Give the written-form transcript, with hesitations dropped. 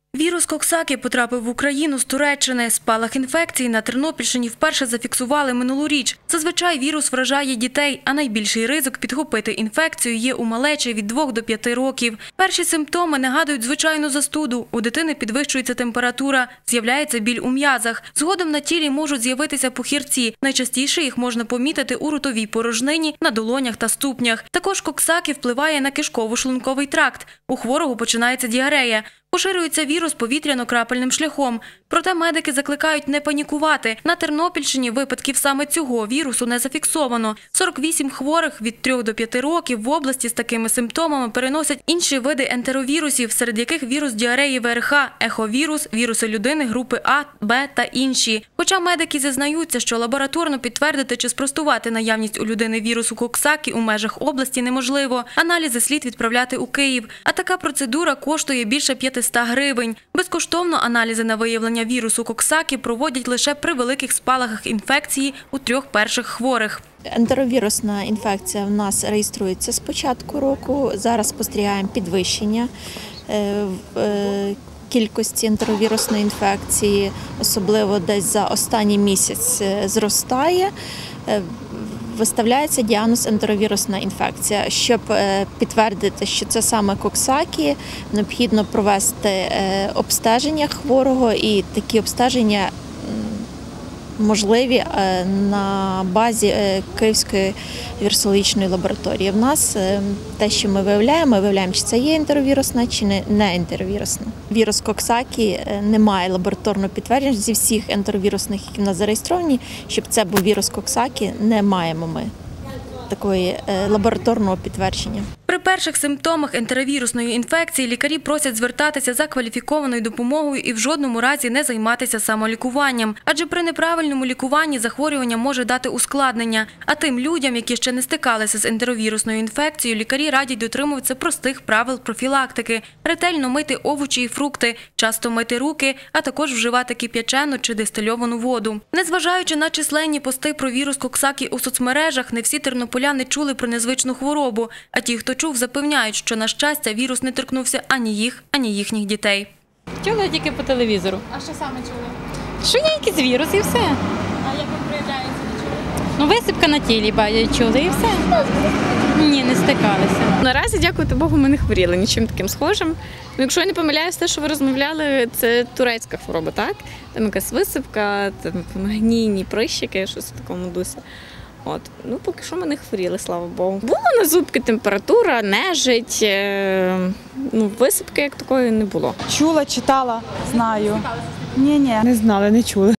Вірус Коксакі потрапив в Україну з Туреччини. Спалах інфекції на Тернопільщині вперше зафіксували минулоріч. Зазвичай вірус вражає дітей, а найбільший ризик підхопити інфекцію є у малечі від 2 до 5 років. Перші симптоми нагадують звичайну застуду. У дитини підвищується температура, з'являється біль у м'язах. Згодом на тілі можуть з'явитися пухирці. Найчастіше їх можна помітити у ротовій порожнині, на долонях та ступнях. Також Коксакі впливає на кишково-шлунковий тракт. У хворого починається діарея. Поширюється вірус повітряно-крапельним шляхом. Проте медики закликають не панікувати. На Тернопільщині випадків саме цього вірусу не зафіксовано. 48 хворих від 3 до 5 років в області з такими симптомами переносять інші види ентеровірусів, серед яких вірус діареї ВРХ, еховірус, віруси людини групи А, Б та інші. Хоча медики зізнаються, що лабораторно підтвердити чи спростувати наявність у людини вірусу Коксакі у межах області неможливо. Аналізи слід відправляти у Київ. А така процедура коштує більше 500 гривень. Безкоштовно аналізи на виявлення вірусу Коксакі проводять лише при великих спалахах інфекції у 3 перших хворих. Ентеровірусна інфекція в нас реєструється з початку року. Зараз спостерігаємо підвищення кількості ентеровірусної інфекції, особливо десь за останній місяць зростає. Виставляється діагноз ентеровірусна інфекція. Щоб підтвердити, що це саме Коксакі, необхідно провести обстеження хворого, і такі обстеження можливі на базі Київської вірусологічної лабораторії. В нас те, що ми виявляємо, чи це є ентеровірусна, чи не ентеровірусна. Вірус Коксакі не має лабораторного підтвердження зі всіх ентеровірусних, які в нас зареєстровані. Щоб це був вірус Коксакі, не маємо ми такої лабораторного підтвердження. При перших симптомах ентеровірусної інфекції лікарі просять звертатися за кваліфікованою допомогою і в жодному разі не займатися самолікуванням. Адже при неправильному лікуванні захворювання може дати ускладнення. А тим людям, які ще не стикалися з ентеровірусною інфекцією, лікарі радять дотримуватися простих правил профілактики. Ретельно мити овочі і фрукти, часто мити руки, а також вживати кип'ячену чи дистильовану воду. Незважаючи на численні пости про вірус Коксакі у соцмережах, не всі тернополяни чули про незвичну хворобу. А ті, хто чув, запевняють, що, на щастя, вірус не торкнувся ані їх, ані їхніх дітей. Чула тільки по телевізору. А що саме чули? Що є якийсь вірус і все. А як він проявляється, не чули? Ну, висипка на тілі чули і все. Ні, не стикалися. Наразі, дякувати Богу, ми не хворіли нічим таким схожим. Ну, якщо я не помиляюсь, те, що ви розмовляли, це турецька хвороба, так? Там якась висипка, там гнійні прищики, щось в такому дусі. От. Ну, поки що ми не хворіли, слава Богу. Була на зубки температура, нежить, висипки як такої не було. Чула, читала, знаю. Ні, не знали, не чули.